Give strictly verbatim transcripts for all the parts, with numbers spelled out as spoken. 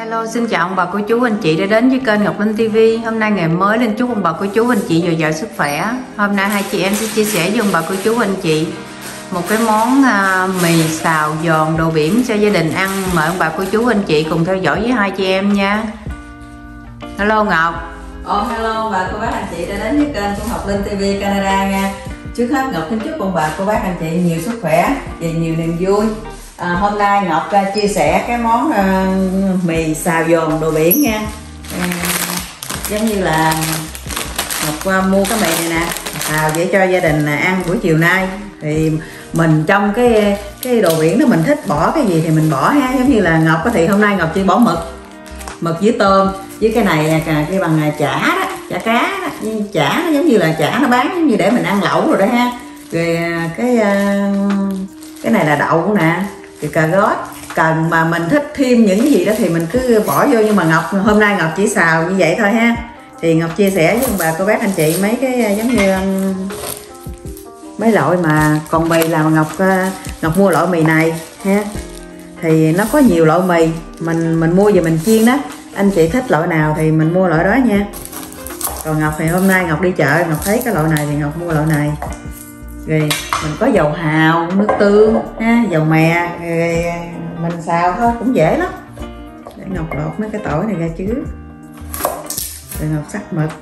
Hello, xin chào ông bà cô chú anh chị đã đến với kênh Ngọc Linh ti vi. Hôm nay ngày mới nên chúc ông bà cô chú anh chị dồi dào sức khỏe. Hôm nay hai chị em sẽ chia sẻ với ông bà cô chú anh chị một cái món à, mì xào giòn đồ biển cho gia đình ăn. Mời ông bà cô chú anh chị cùng theo dõi với hai chị em nha. Hello Ngọc. Oh, hello bà cô bác anh chị đã đến với kênh của Ngọc Linh ti vi Canada nha. Trước hết Ngọc kính chúc ông bà cô bác anh chị nhiều sức khỏe và nhiều niềm vui. À, hôm nay Ngọc uh, chia sẻ cái món uh, mì xào giòn đồ biển nha. À, giống như là Ngọc uh, mua cái mì này nè, xào để cho gia đình uh, ăn buổi chiều nay. Thì mình trong cái cái đồ biển đó mình thích bỏ cái gì thì mình bỏ ha. Giống như là Ngọc có thì hôm nay Ngọc chỉ bỏ mực, mực với tôm với cái này nè, cái bằng chả đó, chả cá đó. Chả nó giống như là chả nó bán giống như để mình ăn lẩu rồi đó ha. Rồi cái cái này là đậu nè, thì cà rốt. Cần mà mình thích thêm những cái gì đó thì mình cứ bỏ vô, nhưng mà Ngọc hôm nay Ngọc chỉ xào như vậy thôi ha. Thì Ngọc chia sẻ với ông bà cô bác anh chị mấy cái giống như mấy loại mà còn mì là Ngọc Ngọc mua loại mì này ha. Thì nó có nhiều loại mì mình mình mua về mình chiên đó. Anh chị thích loại nào thì mình mua loại đó nha. Còn Ngọc thì hôm nay Ngọc đi chợ Ngọc thấy cái loại này thì Ngọc mua loại này. Rồi mình có dầu hào, nước tương ha, dầu mè, rồi mình xào thôi cũng dễ lắm. Để Ngọc lột mấy cái tỏi này ra trước, rồi Ngọc sắc mực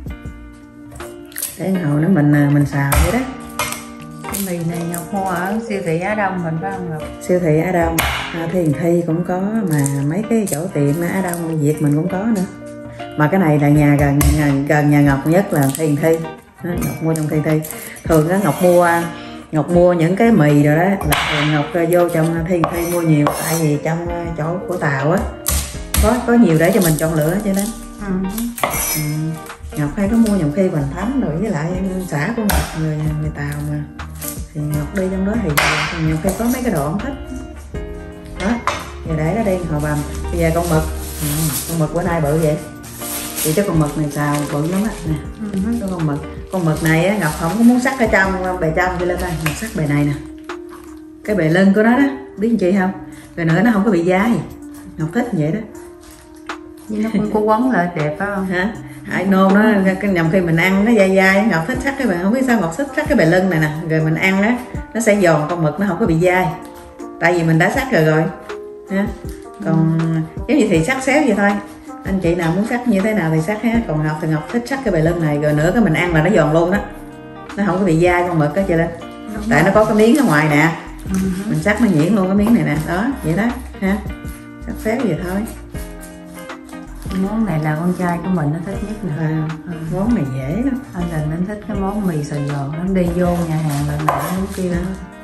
để hồi nữa mình mình xào vậy đó. Cái mì này Ngọc mua ở siêu thị Á Đông mình phải không Ngọc? Siêu thị Á Đông, à, Thiền Thi cũng có, mà mấy cái chỗ tiệm Á Đông Việt mình cũng có nữa. Mà cái này là nhà gần nhà, gần nhà Ngọc nhất là Thiền Thi. Ngọc mua trong Thiền Thi. Thường đó Ngọc mua Ngọc mua những cái mì rồi đó là thường Ngọc vô trong Thiền Thi mua nhiều, tại vì trong chỗ của Tàu á có có nhiều để cho mình chọn lựa cho nên. Ừ. Ừ. Ngọc hay có mua nhiều khi Hoành Thánh rồi với lại xã của Ngọc, người người Tàu mà. Thì Ngọc đi trong đó thì Ngọc hay có mấy cái đồ không thích đó. Giờ để nó đi hồi bằm. Bây giờ con mực, ừ, con mực bữa nay bự vậy thì cho con mực này xào bự lắm á nè. Ừ, cái con mực con mực này á, Ngọc không có muốn sắc ở trong bề trong đi lên đây, Ngọc sắc bề này nè, cái bề lưng của nó đó, biết anh chị không? Rồi nữa nó không có bị dai, Ngọc thích vậy đó. Với nó cũng có quấn lại đẹp phải không? Hả? Ai nôn nó cái nhầm khi mình ăn nó dai dai, Ngọc thích sắc cái bề, không biết sao Ngọc thích sắc cái bề lưng này nè, rồi mình ăn á nó sẽ giòn, con mực nó không có bị dai, tại vì mình đã sắc rồi rồi ha. Còn giống như thì sắc xéo vậy thôi. Anh chị nào muốn sắc như thế nào thì sắc ha. Còn Ngọc thì Ngọc thích sắc cái bề lưng này, rồi nữa cái mình ăn là nó giòn luôn đó, nó không có bị dai con mực đó chị Linh. Tại nó có cái miếng ở ngoài nè. Ừ. Mình sắc nó nhuyễn luôn cái miếng này nè, đó vậy đó ha, sắc xéo vậy thôi. Món này là con trai của mình nó thích nhất nè. À, ừ. Món này dễ lắm. Anh là nó thích cái món mì xào giòn, nó đi vô nhà hàng lần nào nó kêu.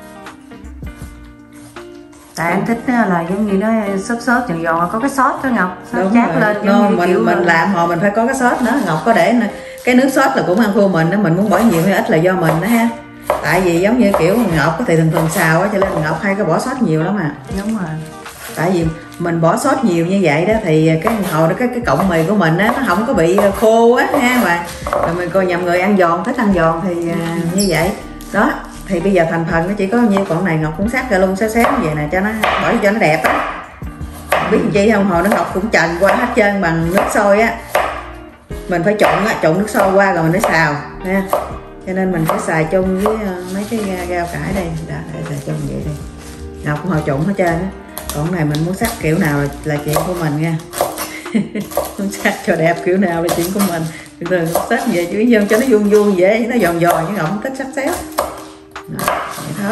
Tại anh thích là giống như nó xốp xốp giòn giòn, có cái sốt đó Ngọc, sốt chát lên giống no, như mình kiểu mình làm hồi mình phải có cái sốt nữa. Ngọc có để cái nước sốt là cũng ăn thua mình đó, mình muốn bỏ nhiều hay ít là do mình đó ha. Tại vì giống như kiểu Ngọc có thì thường thường xào á, cho nên Ngọc hay có bỏ sốt nhiều lắm à. Đúng rồi. Tại vì mình bỏ sốt nhiều như vậy đó thì cái hồi đó cái cái cọng mì của mình á nó không có bị khô á ha, mà rồi mình coi nhầm người ăn giòn, thích ăn giòn thì uh, như vậy đó. Thì bây giờ thành phần nó chỉ có nhiêu, còn này Ngọc cũng sắc ra luôn xéo xéo như vậy nè, cho nó bỏ cho nó đẹp á. Biết làm chi không, hồi nó Ngọc cũng trần qua hết trơn bằng nước sôi á, mình phải trộn á, trộn nước sôi qua rồi mình mới xào ha. Cho nên mình phải xài chung với mấy cái rau cải đây, đó, xài chung vậy đi. Ngọc cũng hồi trộn hết trơn á. Còn cái này mình muốn sắc kiểu nào là, là chuyện của mình nha. Muốn sắc cho đẹp kiểu nào là chuyện của mình. Thường thường sắc về chứ dân cho nó vuông vuông dễ, nó giòn giòn chứ Ngọc không thích sắc xéo. Đó, vậy thôi.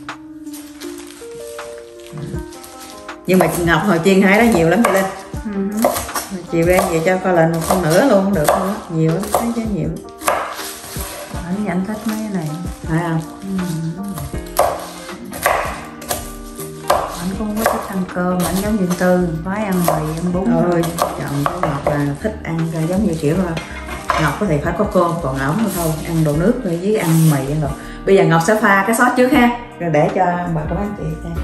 Nhưng mà Ngọc hồi chiên hai đó nhiều lắm chị Linh. Ừ. Chiều em về cho coi lên một con nữa luôn cũng được luôn á, nhiều lắm, thấy chứ nhiều. Anh anh thích mấy cái này phải không? Ừ. Anh cũng có thích ăn cơm, anh giống như Tư phải ăn mì ăn bún. Ôi chồng của Ngọc là thích ăn giống như kiểu là Ngọc có thể phải có cơm, còn ổng thôi ăn đồ nước với ăn mì ăn đồ. Bây giờ Ngọc sẽ pha cái sốt trước ha, rồi để cho bà cô bác chị xem.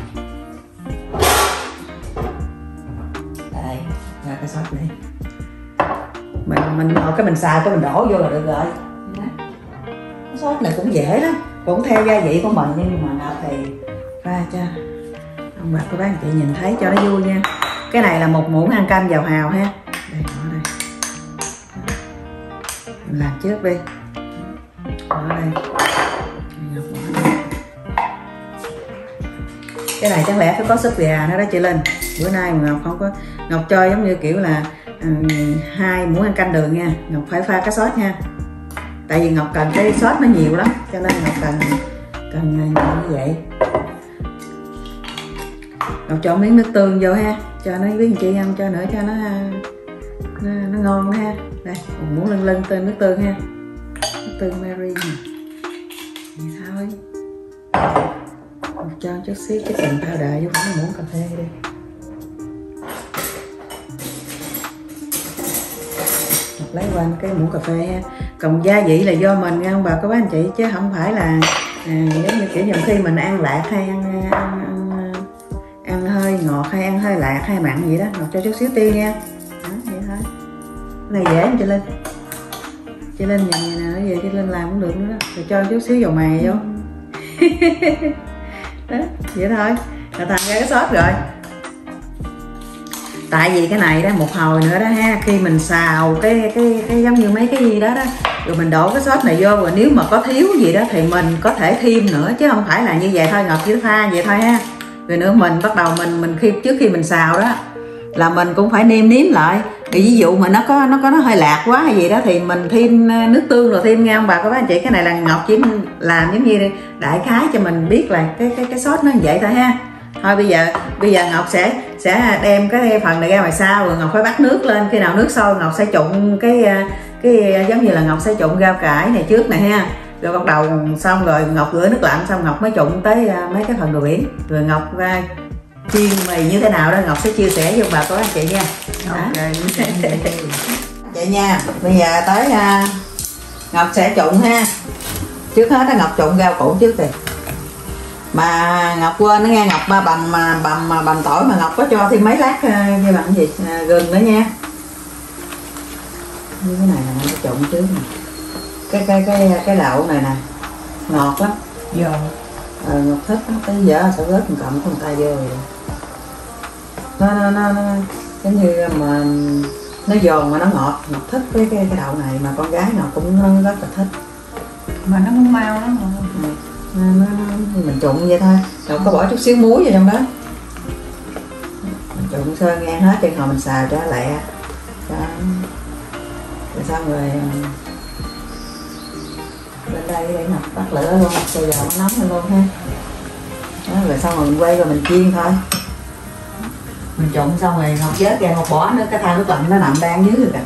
Đây, ra cái sốt này. Mình mình ngồi cái mình xào cái mình đổ vô là được rồi. Cái sốt này cũng dễ lắm, cũng theo gia vị của mình, nhưng mà Ngọc thì pha cho ông bà cô bác chị nhìn thấy cho nó vui nha. Cái này là một muỗng ăn canh dầu hào ha. Đây, bỏ đây. Mình làm trước đi. Bỏ đây. Cái này chắc lẽ phải có súp gà nữa đó chị Linh. Bữa nay mà Ngọc không có, Ngọc cho giống như kiểu là um, hai muỗng ăn canh đường nha. Ngọc phải pha cái sốt nha. Tại vì Ngọc cần cái sốt nó nhiều lắm, cho nên Ngọc cần cần như vậy. Ngọc cho miếng nước tương vô ha, cho nó biết chị ăn, cho nữa cho nó nó, nó ngon ha. Đây, một muỗng lưng lưng tên nước tương ha, nước tương Mary nè. Vậy thôi. Ngọc cho chút xíu cái phần powder vô cái muỗng cà phê đi. Ngọc lấy qua cái muỗng cà phê ha. Còn gia vị là do mình nha ông bà có bác anh chị, chứ không phải là à, giống như kiểu nhiều khi mình ăn lạc hay ăn, ăn, ăn, ăn hơi ngọt hay ăn hơi lạc hay mặn gì đó. Ngọc cho chút xíu tiêu nha. Đó, vậy thôi. Cái này dễ không chị Linh? Chị Linh nhìn vậy nè, vậy chị Linh làm cũng được nữa đó. Rồi cho chút xíu dầu mè vô. Đó, vậy thôi là thành ra cái sốt rồi. Tại vì cái này đó một hồi nữa đó ha, khi mình xào cái cái cái giống như mấy cái gì đó đó, rồi mình đổ cái sốt này vô, rồi nếu mà có thiếu gì đó thì mình có thể thêm nữa, chứ không phải là như vậy thôi. Ngọc chỉ pha vậy thôi ha. Rồi nữa mình bắt đầu mình mình khi trước khi mình xào đó là mình cũng phải nêm nếm lại. Thì ví dụ mà nó có nó có nó hơi lạc quá hay gì đó thì mình thêm nước tương rồi thêm nha ông bà các bác anh chị. Cái này là Ngọc chỉ làm giống như đại khái cho mình biết là cái cái cái sốt nó như vậy thôi ha. Thôi bây giờ bây giờ Ngọc sẽ sẽ đem cái phần này ra ngoài sau, rồi Ngọc phải bắt nước lên. Khi nào nước sôi Ngọc sẽ trụng cái cái giống như là Ngọc sẽ trụng rau cải này trước này ha. Rồi bắt đầu xong rồi Ngọc rửa nước lạnh xong Ngọc mới trụng tới mấy cái phần đồ biển. Rồi Ngọc ra chiên mì như thế nào đó Ngọc sẽ chia sẻ với bà con anh chị nha. Okay. Vậy nha. Bây giờ tới uh, Ngọc sẽ trụng ha. Trước hết đó Ngọc trụng rau củ trước đi. Mà Ngọc quên nó nghe, Ngọc ba bầm mà bầm mà bầm tỏi mà Ngọc có cho thêm mấy lát như bằng gì à, gừng nữa nha. Như cái này là nó trộn trước nè. Cái cái cái cái đậu này nè ngọt lắm. Giòn. Ờ, Ngọc thích lắm. Tới giờ sẽ rớt một cọng con tay vô rồi. Nó nó nó, nó giống như mà nó giòn mà nó ngọt. Ngọc thích cái cái cái đậu này, mà con gái Ngọc cũng rất là thích. Mà nó cũng mau lắm rồi. Ừ. Nó, nó, mình trụng vậy thôi, rồi có bỏ chút xíu muối vào trong đó, mình trụng sơ ngang hết trên hồi mình xào cho lẹ cho... rồi xong rồi lên đây để Ngọc bắt lửa luôn, cho dầu nó nóng lên luôn ha. Đó, rồi xong rồi mình quay rồi mình chiên thôi. Mình trụng xong rồi Ngọc vớt ra, Ngọc bỏ nữa cái thau nước lạnh nó nằm đang dưới rồi kìa.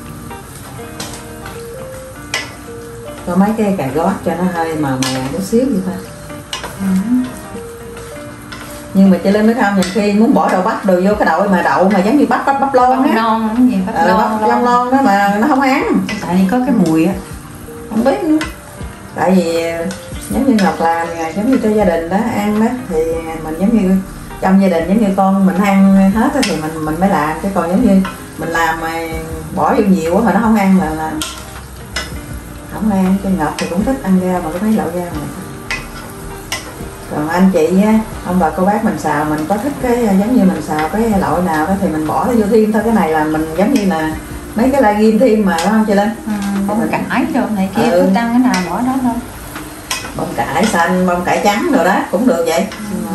Có mấy cái cà gót cho nó hơi màu màu chút xíu vậy thôi. Ừ. Nhưng mà chị Linh biết không, nhiều khi muốn bỏ đậu bắp đồ vô cái đậu mà đậu mà giống như bắp bắp bắp lon á, non cái gì bắp ờ, lon bắp lon lon đó mà nó không ăn. Tại vì có cái mùi á, không biết nữa. Tại vì giống như Ngọc làm giống như cho gia đình đó ăn đó, thì mình giống như trong gia đình giống như con mình ăn hết thì mình mình mới làm, chứ còn giống như mình làm mà bỏ vô nhiều quá mà nó không ăn là là không ăn. Cho Ngọc thì cũng thích ăn rau mà có mấy loại rau này. Còn anh chị á, ông bà cô bác mình xào mình có thích cái giống như mình xào cái loại nào đó thì mình bỏ nó vô thêm thôi. Cái này là mình giống như là mấy cái la ghim thêm mà, đúng không chị Linh? Ừ, bông cải đồ này kia, ừ. Cứ tăng cái nào bỏ đó thôi. Bông cải xanh, bông cải trắng rồi đó cũng được vậy. Ừ.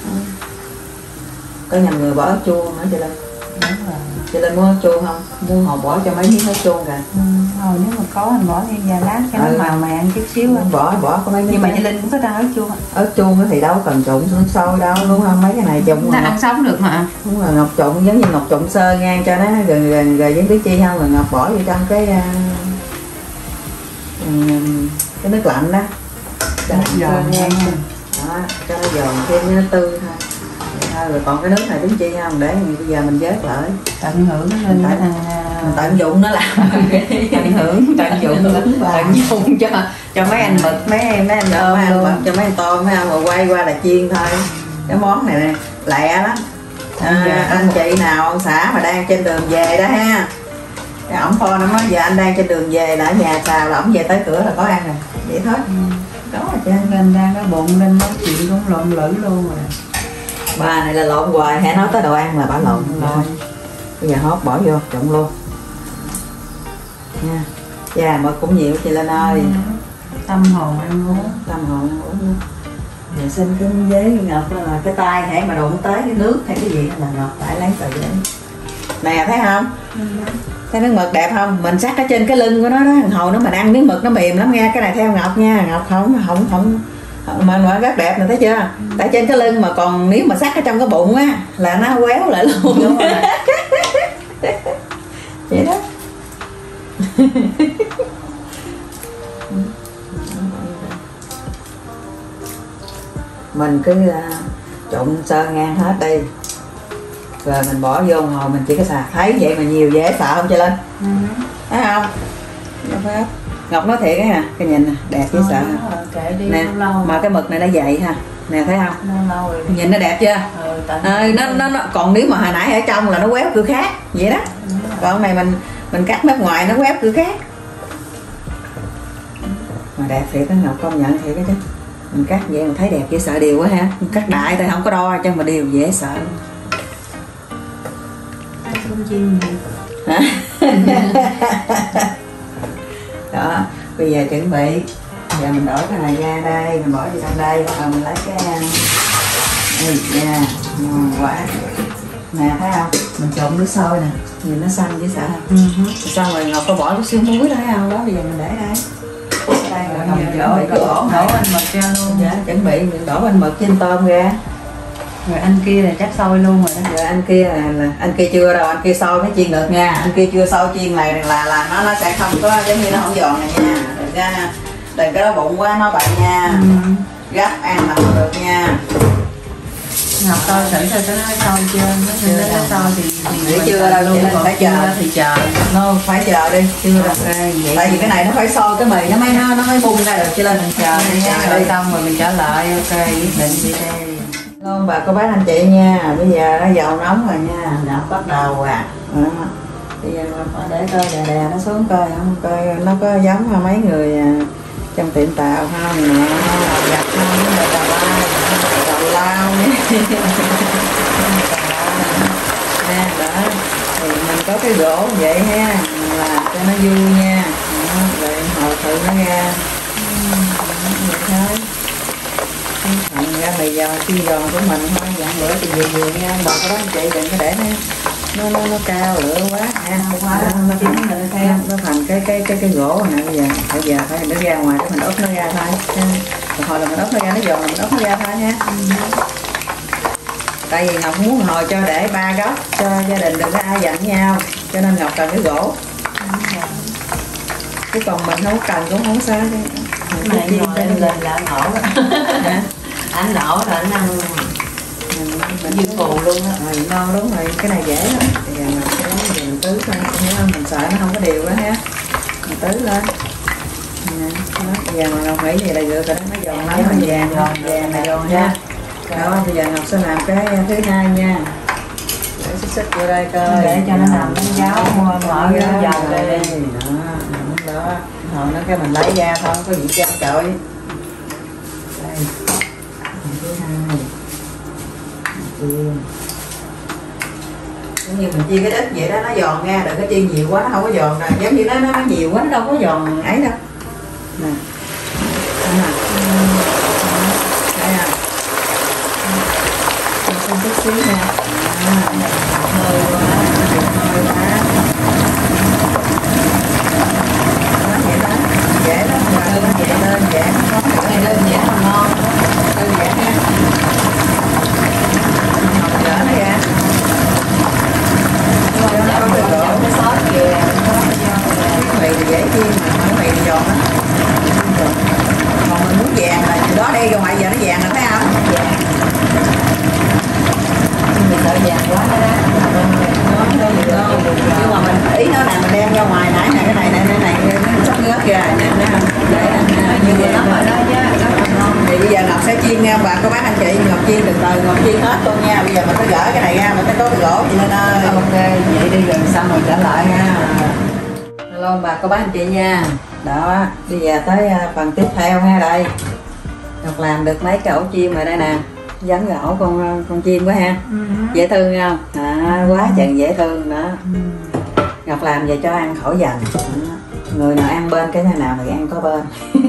Có nhầm người bỏ ớt chuông nữa chị Linh. Đúng rồi. Chị Linh mua ớt chuông không? Mua họ bỏ cho mấy miếng ớt chuông kìa. Ừ, hồi nếu mà có mình bỏ thêm vài lát cho ừ. nó màu mè chút xíu. Bỏ bỏ có mấy miếng. Nhưng mà chị Linh cũng có tăng ớt chuông. Ớt chuông thì đâu cần trộn sôi đâu, đúng không? Mấy cái này trộn nó ăn sống được mà. Đúng rồi, Ngọc trộn giống như Ngọc trộn sơ ngang cho nó gần gần gần với tí chi không, rồi Ngọc bỏ vô trong cái cái nước lạnh đó. Cho nó giòn ngang đó, cho nó giòn thêm nó tươi thôi. Thôi, rồi còn cái nước này tính chi không, để bây giờ mình vớt lại tận hưởng nó lên tận, thằng tận dụng nó làm tận hưởng tận dụng tận dụng cho cho mấy anh mực mấy mấy anh cho mấy anh mực cho mấy anh tôm mấy anh rồi quay qua là chiên thôi. Cái món này nè lẹ lắm. À, anh chị nào ông xã mà đang trên đường về đó ha, cái ổng phone nó nói giờ anh đang trên đường về là ở nhà xào là ổng về tới cửa là có ăn rồi, vậy thôi. Ừ. Đó rồi chứ lên đang có bụng lên nói chuyện cũng lộn lử luôn rồi. Bà này là lộn hoài, hãy nói tới đồ ăn là bà lộn thôi. Bây giờ hốt bỏ vô trộn luôn nha. Dạ mực cũng nhiều chị Linh ơi. Tâm hồn ăn uống. Tâm hồn ăn uống. Vệ sinh cái giấy Ngọc là cái tay hãy mà đụng tới cái nước hay cái gì là Ngọc phải lấy tờ giấy. Nè thấy không? Ừ. Thấy nước mực đẹp không? Mình sắc ở trên cái lưng của nó đó, hồi nó mình ăn miếng mực nó mềm lắm nha. Cái này theo Ngọc nha, Ngọc không không không mà mà rất đẹp này thấy chưa? Ừ. Tại trên cái lưng mà còn nếu mà sắc ở trong cái bụng á là nó quéo lại luôn. Đúng rồi. Vậy đó. Mình cứ uh, trộn sơ ngang hết đi rồi mình bỏ vô hồi mình chỉ có xào. Thấy vậy mà nhiều dễ sợ không cho lên. Ừ. Thấy không? Ngọc nói thiệt á, cái nhìn nè đẹp dễ sợ nè, mà cái mực này nó dày ha nè, thấy không? Lâu rồi. Nhìn nó đẹp chưa? Ừ, à, nó, nó, nó còn nếu mà hồi nãy ở trong là nó quéo kiểu khác vậy đó. Ừ. Còn này mình mình cắt mép ngoài nó quéo kiểu khác mà đẹp thiệt đó, Ngọc công nhận thiệt đó chứ. Mình cắt vậy mà thấy đẹp dễ sợ điều quá ha. Mình cắt đại thì không có đo chứ mà điều dễ sợ. Hả? Đó bây giờ chuẩn bị, giờ mình đổi cái này ra đây, mình bỏ vô trong đây, bắt đầu mình lấy cái đây ra ngon quá nè, thấy không? Mình trộn nước sôi nè, nhìn nó xanh dễ sợ không? Uh-huh. Xong rồi Ngọc có bỏ chút xíu muối đó thấy không? Đó bây giờ mình để đây đây rồi mình đổ cái đổ đổ anh mực ra luôn. Dạ, chuẩn bị mình đổ anh mực trên tôm ra. Rồi anh kia là chắc sôi luôn rồi đó. Rồi anh kia là, là anh kia chưa đâu, anh kia sôi mới chiên được nha. Anh kia chưa sôi chiên này là là nó nó sẽ không có giống như nó không giòn này nha. Đừng ra đừng cái đó bụng quá nó bậy nha. Ừ. Gắp ăn là không được nha. Ngọc coi thử coi cái nó sôi chưa, nó chưa nó sôi thì thì chưa đâu luôn, phải chờ thì chờ. Nó phải chờ đi, chưa đâu. Tại vì cái này nó phải sôi cái mì nó mới nó nó mới bung ra được, cho nên mình chờ đi nha. Xong rồi mình trở lại, ok quyết định đi đây. Luôn bà cô bác anh chị nha, bây giờ nó dầu nóng rồi nha, Ngọc bắt đầu à. Đó. Bây giờ phải để coi đè đè nó xuống coi không, coi nó có giống mấy người trong tiệm tàu không nè, gặp không nó là tàu lao, tàu lao nha. Nè đó, thì mình có cái gỗ vậy ha, làm cho nó vui nha. Đó, rồi hồi thử nó ra. Vậy thôi. Thành ra mì giòn chiên giòn của mình thôi, dặn lửa thì vừa vừa nha, bà có đó anh chị đừng có để nó nó nó, nó cao lửa quá ha, nó, nó, nó, nó, nó thành cái cái cái cái gỗ này. Bây giờ bây giờ phải nó ra ngoài để mình ốp nó ra thôi, một hồi là mình ốp nó ra, nó giòn là mình ốp nó ra thôi nha. Tại vì Ngọc muốn hồi cho để ba góc cho gia đình đừng có ai giận nhau, cho nên Ngọc cần cái gỗ, chứ còn mình không cần cũng không sao chứ. Này ngồi lên lên là nổ đó. Anh nổ rồi anh ăn mình như phù luôn á. Rồi ngon đúng rồi, cái này dễ lắm. Bây giờ mình sẽ mình tứ lên, mình sợ nó không có đều quá ha. Mình tứ lên. Đó, bây giờ mà Ngọc nghĩ gì là được rồi đó, nó giòn lắm, nó vàng giòn vàng này giòn nha. Đó, bây giờ Ngọc sẽ làm cái thứ hai nha. Để xích xích vô đây coi. Để cho nó nằm bánh giáo mở ra dầu đây. Đó, đó. Hồi nó cái mình lấy ra thôi, có gì trơn trọi. Đây. Thứ hai. Chiên. Giống như mình chiên cái ít vậy đó, nó giòn ra, đừng có chiên nhiều quá, nó không có giòn rồi. Giống như nó nó nhiều quá, nó đâu có giòn ấy đâu. Nè. Đây nè. Đây nè. Xem chút xíu nha. Hơi quá, hơi quá. Đó, vậy đó. Dễ lắm, mà nó dễ lên, dễ có cái này đơn giản mà ngon. Đơn giản nha. Học dở nó ra. Cho nó có cái gỗ, cái sốt kìa. Mì thì dễ chiên mà, mà mì thì giòn lắm. Còn mình muốn vàng là từ đó đi ra ngoài giờ nó vàng rồi thấy không? Vàng. Mình sợ vàng quá đó đó. Nhưng mà mình ý nó là mình đem ra ngoài nãy này, cái này này này này nó sắp ngớt kìa nè nè. Như vậy nó ở đó chứ, rất là ngon. Thì bây giờ Ngọc sẽ chiên nha bà cô bác anh chị, Ngọc chiên từ từ, Ngọc chiên hết luôn nha. Bây giờ mình phải gỡ cái này ra, mình phải có cái gỗ chị Linh ơi. Ok, vậy đi rồi xong rồi trở lại nha. Hello bà cô bác anh chị nha. Đó, bây giờ tới phần tiếp theo ha đây. Ngọc làm được mấy cái ổ chiên rồi đây nè. giống gỗ con con chim quá ha. Ừ. Dễ thương không? À, quá chừng dễ thương đó. Ừ. Ngọc làm vậy cho ăn khỏi dành. Người nào ăn bên cái nào thì ăn có bên.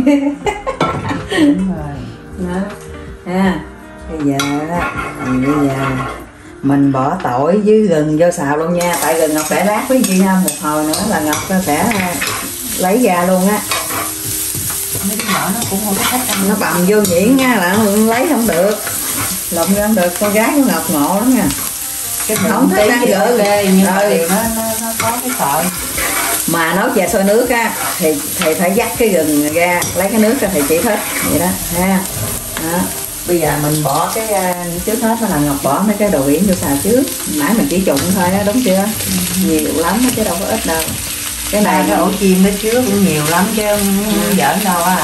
Đúng rồi. Đó. Ha. Bây giờ đó, bây giờ mình bỏ tỏi với gừng vô xào luôn nha. Tại gừng Ngọc để lát với gì không? Một hồi nữa là Ngọc sẽ lấy ra luôn á. Mấy đứa nhỏ nó cũng không có thích ăn. Nó bầm vô nhuyễn nha là lấy không được. Lộn ra không được, con gái của Ngọc ngộ lắm nha. Cái không thích ăn dở ghê nhưng mà ừ. điều nó, nó, nó có cái sợi. Mà nấu chè sôi nước á thì thầy phải dắt cái gừng ra, lấy cái nước ra thì chị thích vậy đó ha. Đó. Bây giờ mình bỏ cái uh, trước hết là Ngọc bỏ mấy cái đồ biển vô xào trước. Nãy mình chỉ trụng thôi á, đúng chưa? Ừ. Nhiều lắm chứ đâu có ít đâu. Cái này cái ổ chim đó trước cũng nhiều lắm chứ không ừ. giỡn đâu á.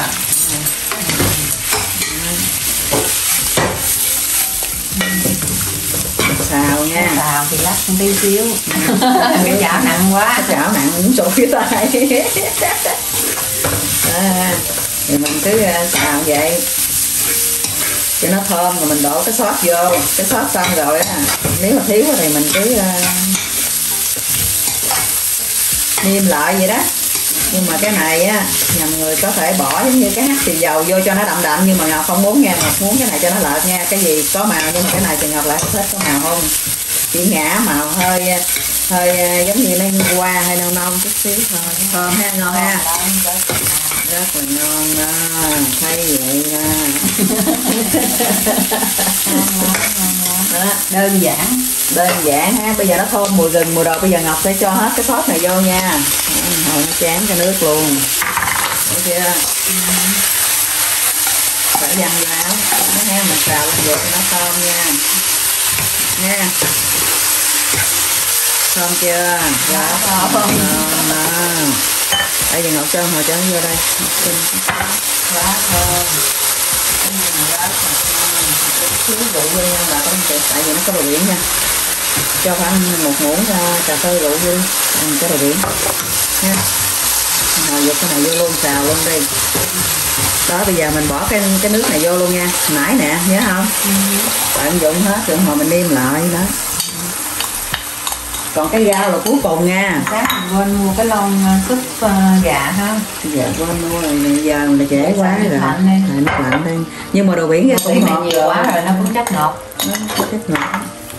Xào nha. Xào thì lắc một tí xíu. Cái chảo nặng quá. Cái chảo nặng cũng sụt cái tay. À, thì mình cứ xào vậy cho nó thơm rồi mình đổ cái sốt vô. Cái sốt xong rồi á, nếu mà thiếu thì mình cứ uh, niêm lại vậy đó. Nhưng mà cái này á, nhầm người có thể bỏ giống như cái hắc xì dầu vô cho nó đậm đậm, nhưng mà Ngọc không muốn nha. Ngọc muốn cái này cho nó lợt nha. Cái gì có màu nhưng mà cái này thì Ngọc lại không thích có màu không. Chỉ ngã màu hơi hơi giống như nó qua hơi nâu nâu chút xíu thôi. Thơm ha, ngon ha. Rất là ngon đó. Thấy vậy đó. Đó. Đơn giản. Đơn giản ha. Bây giờ nó thơm mùi gừng mùi đồ. Bây giờ Ngọc sẽ cho hết cái sốt này vô nha. Hồi nó chán cái nước luôn. Thấy chưa? Ừ. Phải dằn vào. Nó ha, mình xào lên vậy cho nó thơm nha. Nha. Thơm chưa? Quá thơm. Ngon đó. Bây giờ Ngọc cho hồi cho nó vô đây. Quá thơm. Xíu rượu vô nha bà con chị, tại vì nó có đồ biển nha. Cho khoảng một muỗng cà phê rượu vô ăn cái đồ biển nha. Rồi dục cái này vô luôn, xào luôn đi. Đó, bây giờ mình bỏ cái cái nước này vô luôn nha. Nãy nè, nhớ không? Ừ. Tận dụng hết rồi hồi mình nêm lại đó. Còn cái rau là cuối cùng nha. Sáng mình quên mua cái lon súp uh, gà ha. Giờ quên mua rồi, giờ là trễ quá rồi. Này nước lạnh đây. Nhưng mà đồ biển ra cũng ngọt nhiều quá rồi, nó cũng chất ngọt. Nó có chất ngọt.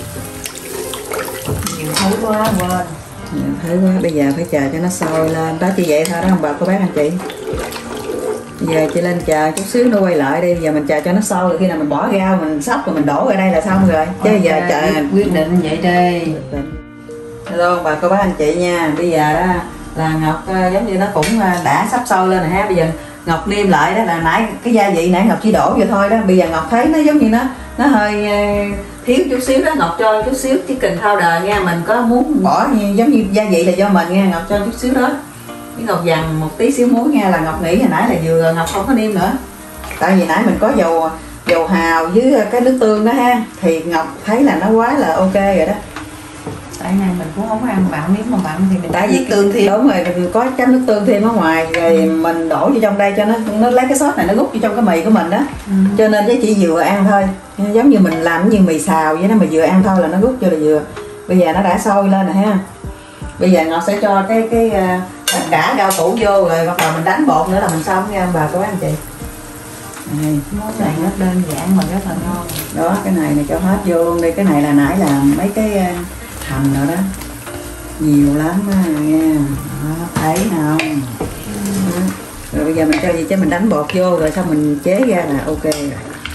Nhiều thứ quá quên. Nhiều thứ quá, bây giờ phải chờ cho nó sôi lên. Đó chỉ vậy thôi đó không bà cô bác anh chị. Bây giờ chị lên chờ chút xíu nó quay lại đi. Giờ mình chờ cho nó sôi rồi khi nào mình bỏ rau mình sắp rồi mình đổ ở đây là xong rồi. Chứ okay, giờ chờ quyết định vậy đi. Hello bà cô bác anh chị nha. Bây giờ đó là Ngọc giống như nó cũng đã sắp sôi lên rồi ha. Bây giờ Ngọc nêm lại đó là nãy cái gia vị nãy Ngọc chỉ đổ vô thôi đó. Bây giờ Ngọc thấy nó giống như nó nó hơi thiếu chút xíu đó. Ngọc cho chút xíu chicken powder nha. Mình có muốn bỏ như, giống như gia vị là do mình nha. Ngọc cho chút xíu đó. Với Ngọc dằn một tí xíu muối nha. Là Ngọc nghĩ hồi nãy là vừa Ngọc không có nêm nữa. Tại vì nãy mình có dầu dầu hào với cái nước tương đó ha. Thì Ngọc thấy là nó quá là ok rồi đó. Tại này mình cũng không có ăn mặn, nếu mà mặn thì mình tại vì tương thêm. Đúng rồi, mình có chấm nước tương thêm ở ngoài rồi ừ. Mình đổ vô trong đây cho nó nó lấy cái sốt này nó rút vô trong cái mì của mình đó. Ừ. Cho nên cái chỉ vừa ăn thôi. Giống như mình làm như mì xào vậy đó, mà vừa ăn thôi là nó rút vô là vừa. Bây giờ nó đã sôi lên rồi ha. Bây giờ Ngọc sẽ cho cái cái tất cả rau củ vô rồi bắt đầu mình đánh bột nữa là mình xong nha ông bà cô bác anh chị. Này, món này nó đơn giản mà rất là ngon. Đó, cái này này cho hết vô luôn đi. Cái này là nãy là mấy cái hành rồi đó. Nhiều lắm á nha. Đó, thấy không? Đó. Rồi bây giờ mình cho gì chứ mình đánh bột vô rồi xong mình chế ra là ok rồi.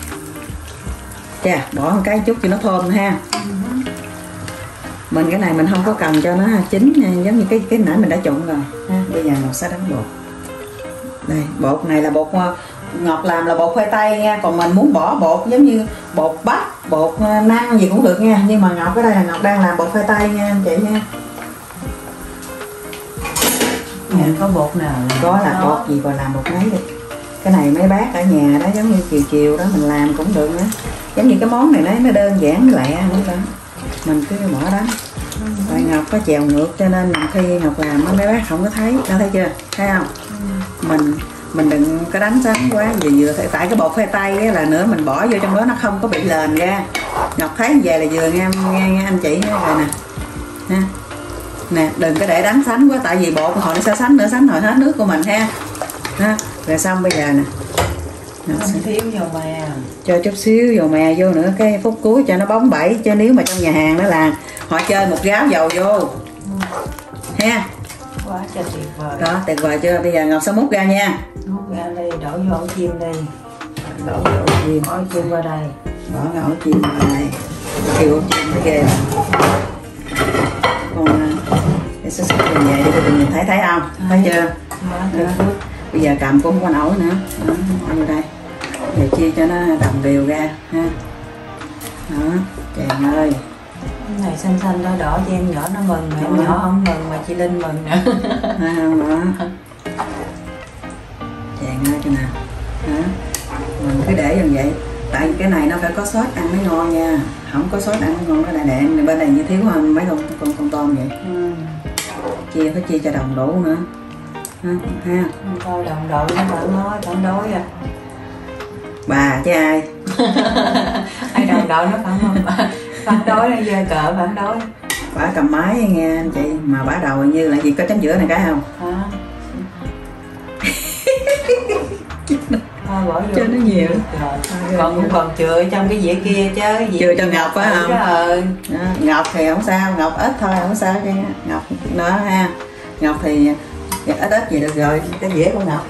Chà, bỏ một cái chút cho nó thơm ha. Mình cái này mình không có cần cho nó chín giống như cái cái nãy mình đã trộn rồi ha. Bây giờ Ngọc sẽ đánh bột. Đây, bột này là bột Ngọc làm là bột khoai tây nha. Còn mình muốn bỏ bột giống như bột bắp, bột năng gì cũng được nha. Nhưng mà Ngọc ở đây là Ngọc đang làm bột khoai tây nha anh chị nha. Nhà có bột nào có là đó. Bột gì còn làm bột nấy đi. Cái này mấy bác ở nhà đó giống như chiều chiều đó mình làm cũng được nữa. Giống như cái món này nó đơn giản lẹ nữa đó. Mình cứ bỏ đó. Tại Ngọc có chèo ngược cho nên khi Ngọc làm mấy bác không có thấy. Đã thấy chưa? Thấy không? Mình mình đừng có đánh sánh quá vừa vừa phải tại cái bột khoai tây á, là nữa mình bỏ vô trong đó nó không có bị lền ra. Ngọc thấy như vậy là vừa nghe, nghe, nghe anh chị nói rồi nè ha. Nè đừng có để đánh sánh quá, tại vì bột hồi nó sẽ sánh nữa, sánh hồi hết nước của mình ha. Ha rồi xong bây giờ nè không thiếu dầu mè, cho chút xíu dầu mè vô nữa cái phút cuối cho nó bóng bẩy, chứ nếu mà trong nhà hàng đó là họ chơi một gáo dầu vô ừ. ha. Quá trời tuyệt vời. Đó tuyệt vời chưa? Bây giờ Ngọc sẽ múc ra nha. Múc ra đây, đổ vô ổ chiên đi, đổ vô ổ chiên, ổ chiên qua đây, bỏ cái ổ chiên vào đây, kêu ổ chiên cái ghê. Còn cái xúc xích như vậy để tụi mình thấy thấy không? Thấy chưa? Đó. Bây giờ cầm cũng không có nổi nữa. Đó, bỏ vô đây. Để chia cho nó đồng đều ra ha. Đó, chàng ơi. Cái này xanh xanh đỏ đỏ cho em nhỏ nó mừng, mà em nhỏ không mừng mà chị Linh mừng nữa. Thấy không đó? Chàng ơi cho nào. Đó. Mình cứ để như vậy. Tại vì cái này nó phải có sốt ăn mới ngon nha. Không có sốt ăn mới ngon, cái này đạn bên này như thiếu hơn mấy con con con tôm vậy. Ừ. Chia phải chia cho đồng đủ nữa. Ha, ha. Thôi đồng đội nó bạn nói phản đối à. Bà chứ ai. Ai đồng đội nó phản đối, phản đối là giờ cỡ phản đối. Bà cầm máy nghe anh chị, mà bà đầu như là gì có chấm giữa này cái không? Hả? Thôi bỏ vô cho nó nhiều. Rồi. Còn còn chừa trong cái dĩa kia chứ. Chừa cho Ngọc phải không? Rồi. Đó, Ngọc thì không sao, Ngọc ít thôi không sao chứ. Ngọc nữa ha. Ngọc thì ít ít gì được rồi, cái dĩa của Ngọc.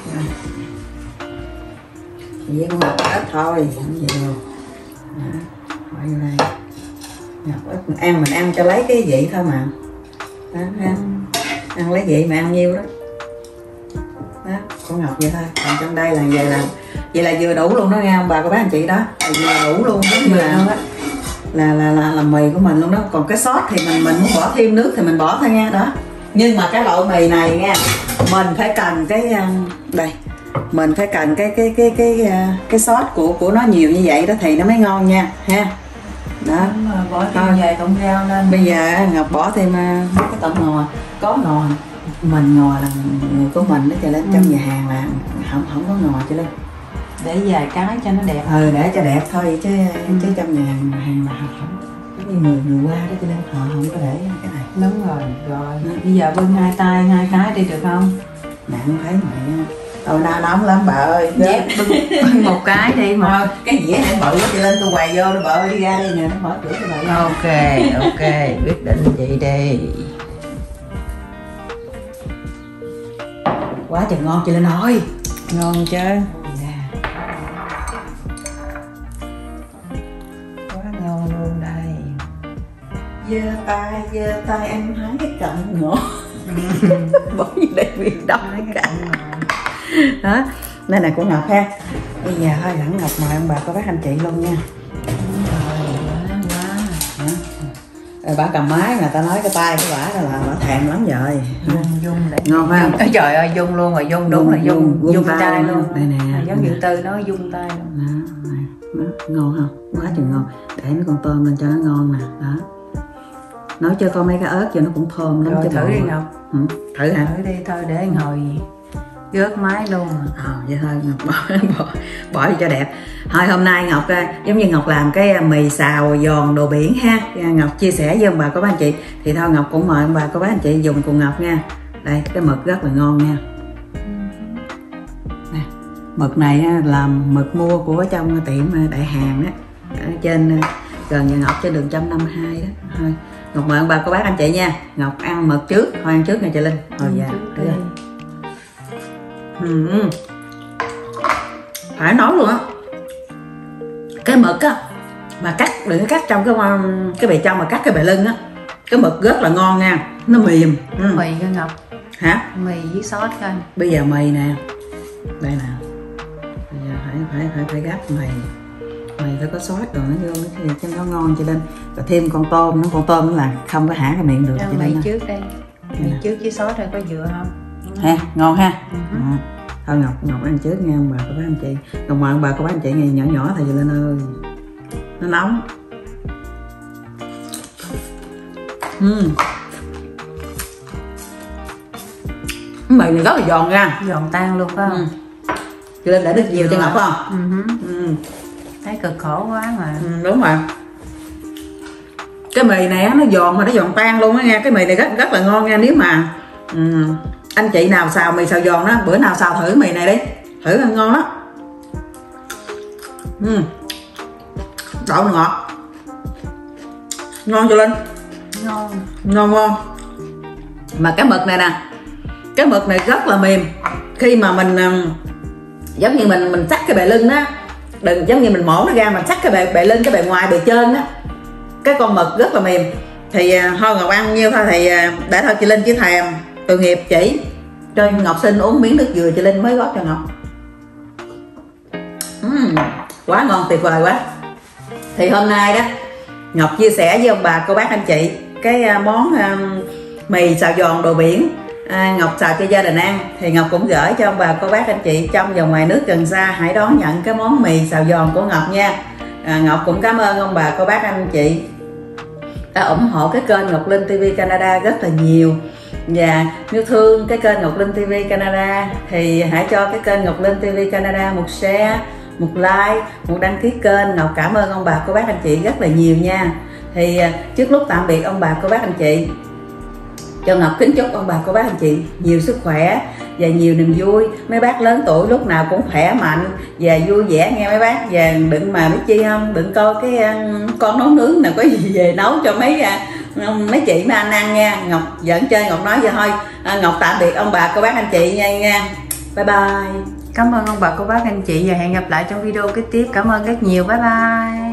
Dĩa của Ngọc ít thôi, không gì đâu. Đó, bỏ vô đây. Ngọc ít ăn mình ăn cho lấy cái vị thôi mà. Đó, ha. Ăn lấy vị mà ăn nhiêu đó. Đó, của Ngọc vậy thôi. Còn trong đây là vậy là vậy là vừa đủ luôn đó nghe không bà, cô bác anh chị đó, là vừa đủ luôn, giống như là là là là, là mì của mình luôn đó. Còn cái sốt thì mình mình muốn bỏ thêm nước thì mình bỏ thôi nha. Đó, nhưng mà cái loại mì này nha, mình phải cần cái đây, mình phải cần cái cái cái cái cái, cái sốt của của nó nhiều như vậy đó thì nó mới ngon nha ha. Đó, bỏ thêm vài cọng rau lên. Bây giờ Ngọc bỏ thêm cái tỏi ngò, có ngò mình ngò là người của mình đó, cho nên trong ừ. nhà hàng là không không có ngò cho nên để vài cái cho nó đẹp. Ừ, để cho đẹp thôi chứ ừ. chứ trong nhà hàng, hàng là không giống như người người qua đó cho nên họ không có để cái này. Đúng rồi, rồi ừ. Bây giờ bưng hai tay hai cái đi được không? Nặng thấy mày tôi na nóng lắm bà ơi. Dép bưng, bưng một cái đi mà thôi cái dĩa này bự cho lên tôi quay vô nó bự đi ra đây nè, nó mở cửa cho bà. Ok ok quyết định vậy đi. Quá trời ngon chị Linh ơi. Ngon chứ. Yeah. Quá ngon luôn đây. Giơ tay giơ tay em hái cái cọng ngọt. Bỏ gì đây việc đâu cả. Đó, đây này của Ngọc ha. Bây giờ thôi dẫn Ngọc mời ông bà cô bác anh chị luôn nha. Rồi bà cầm máy mà ta nói cái tay của bà là bà thèm lắm rồi. Dung dung để ngon phải không? Trời ơi dung luôn rồi, dung đúng là dung dung, dung tay, tay luôn. Đây nè. Giống như Tư nói dung tay luôn. Đó, đó, ngon không? Quá trời ngon. Để mấy con tôm lên cho nó ngon nè. Đó. Nói cho con mấy cái ớt cho nó cũng thơm lắm. Rồi thử đi Ngọc. Ừ, thử hả? Thử đi thôi để ngồi rớt máy luôn. Ờ vậy thôi Ngọc bỏ, bỏ, bỏ đi cho đẹp. Thôi hôm nay Ngọc giống như Ngọc làm cái mì xào giòn đồ biển ha. Ngọc chia sẻ với ông bà cô bác anh chị. Thì thôi Ngọc cũng mời ông bà cô bác anh chị dùng cùng Ngọc nha. Đây cái mực rất là ngon nha. Nè, mực này là mực mua của trong tiệm Đại Hàng á, ở trên gần nhà Ngọc trên đường một trăm năm mươi hai đó. Thôi Ngọc mời ông bà cô bác anh chị nha. Ngọc ăn mực trước, thôi ăn trước nha chị Linh. Thôi dạ. Ừ. Phải nói luôn á, cái mực á mà cắt đừng có cắt trong cái cái bề trong mà cắt cái bề lưng á, cái mực rất là ngon nha, nó mềm. Ừ. Mì cho Ngọc hả? Mì với sốt coi. Bây giờ mì nè, đây nè, bây giờ phải phải phải phải gắp mì, mì phải có sốt rồi nó vô thì cho nó ngon cho nên, rồi thêm con tôm, nó con tôm nó là không có hả cái miệng được. Cho mì trước đây, mì trước với sốt rồi có dừa không? Ha, ngon ha. Ừ. Ừ. Thôi Ngọc, Ngọc ăn trước nha ông bà cô bác anh chị. Ngọc mời ông bà cô bác anh chị ngày nhỏ nhỏ thôi Linh ơi. Nó nóng. Ừ. Mì này rất là giòn nha. Giòn tan luôn phải không? Ừ. Chị Linh đã đứt nhiều cho Ngọc không? Ừ. Ừ. Thấy cực khổ quá mà. Ừ, đúng rồi. Cái mì này nó giòn mà nó giòn tan luôn á nha. Cái mì này rất rất là ngon nha. Nếu mà ừ, anh chị nào xào mì xào giòn đó, bữa nào xào thử mì này đi, thử ăn ngon đó. Ừ. Đậu ngọt ngon cho Linh. Ngon. Ngon ngon. Mà cái mực này nè, cái mực này rất là mềm. Khi mà mình giống như mình mình cắt cái bề lưng á, đừng giống như mình mổ nó ra, mình cắt cái bề bề lưng, cái bề ngoài bề trên á, cái con mực rất là mềm. Thì thôi Ngọc ăn nhiêu thôi thì để thôi chị Linh chỉ thèm tội nghiệp chỉ cho Ngọc xin uống miếng nước dừa, chị Linh mới góp cho Ngọc. uhm, quá ngon, tuyệt vời quá. Thì hôm nay đó Ngọc chia sẻ với ông bà cô bác anh chị cái món um, mì xào giòn đồ biển à, Ngọc xào cho gia đình ăn. Thì Ngọc cũng gửi cho ông bà cô bác anh chị trong và ngoài nước gần xa hãy đón nhận cái món mì xào giòn của Ngọc nha. à, Ngọc cũng cảm ơn ông bà cô bác anh chị đã ủng hộ cái kênh Ngọc Linh ti vi Canada rất là nhiều. Và nếu thương cái kênh Ngọc Linh ti vi Canada thì hãy cho cái kênh Ngọc Linh ti vi Canada một share, một like, một đăng ký kênh. Ngọc cảm ơn ông bà cô bác anh chị rất là nhiều nha. Thì trước lúc tạm biệt ông bà cô bác anh chị, cho Ngọc kính chúc ông bà cô bác anh chị nhiều sức khỏe và nhiều niềm vui. Mấy bác lớn tuổi lúc nào cũng khỏe mạnh và vui vẻ nghe mấy bác. Và đừng mà biết chi không, đừng coi cái con nấu nướng nào có gì về nấu cho mấy mấy chị mấy anh ăn nha. Ngọc giỡn chơi, Ngọc nói vậy thôi. Ngọc tạm biệt ông bà cô bác anh chị nha nha. Bye bye. Cảm ơn ông bà cô bác anh chị và hẹn gặp lại trong video kế tiếp. Cảm ơn rất nhiều. Bye bye.